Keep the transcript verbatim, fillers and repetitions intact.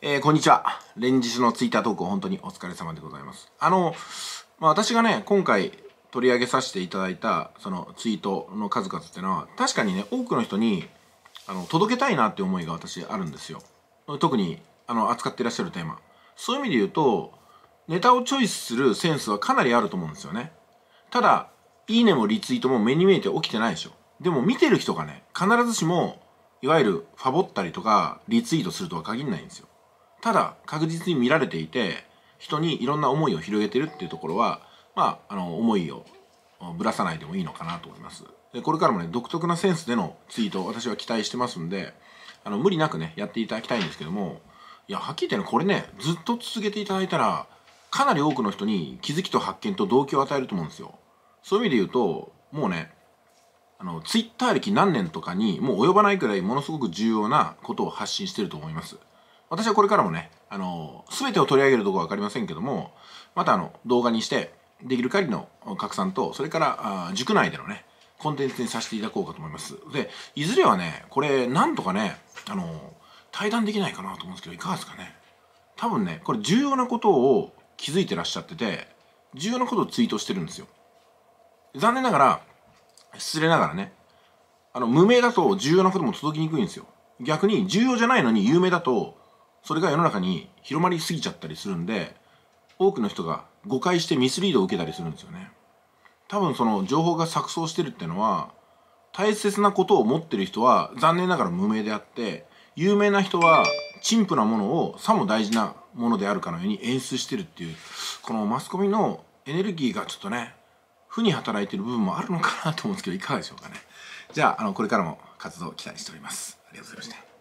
えー、こんにちは。連日のツイッター投稿、本当にお疲れ様でございます。あの、まあ、私がね、今回取り上げさせていただいた、そのツイートの数々っていうのは、確かにね、多くの人に、あの、届けたいなって思いが私あるんですよ。特に、あの、扱っていらっしゃるテーマ。そういう意味で言うと、ネタをチョイスするセンスはかなりあると思うんですよね。ただ、いいねもリツイートも目に見えて起きてないでしょ。でも見てる人がね、必ずしも、いわゆるファボったりとか、リツイートするとは限らないんですよ。ただ確実に見られていて人にいろんな思いを広げてるっていうところはまああの思いをぶらさないでもいいのかなと思います。でこれからもね独特なセンスでのツイートを私は期待してますんであの無理なくねやっていただきたいんですけども、いやはっきり言ってねこれねずっと続けていただいたらかなり多くの人に気づきと発見と動機を与えると思うんですよ。そういう意味で言うともうねあのツイッター歴何年とかにもう及ばないくらいものすごく重要なことを発信してると思います。私はこれからもね、あの、すべてを取り上げるところはわかりませんけども、またあの、動画にして、できる限りの拡散と、それから、あ塾内でのね、コンテンツにさせていただこうかと思います。で、いずれはね、これ、なんとかね、あの、対談できないかなと思うんですけど、いかがですかね。多分ね、これ重要なことを気づいてらっしゃってて、重要なことをツイートしてるんですよ。残念ながら、失礼ながらね、あの、無名だと重要なことも届きにくいんですよ。逆に重要じゃないのに有名だと、それが世の中に広まりすぎちゃったりするんで多くの人が誤解してミスリードを受けたりするんですよね。多分その情報が錯綜してるっていうのは大切なことを持ってる人は残念ながら無名であって有名な人は陳腐なものをさも大事なものであるかのように演出してるっていうこのマスコミのエネルギーがちょっとね負に働いてる部分もあるのかなと思うんですけどいかがでしょうかね。じゃあ、あのこれからも活動を期待しております。ありがとうございました。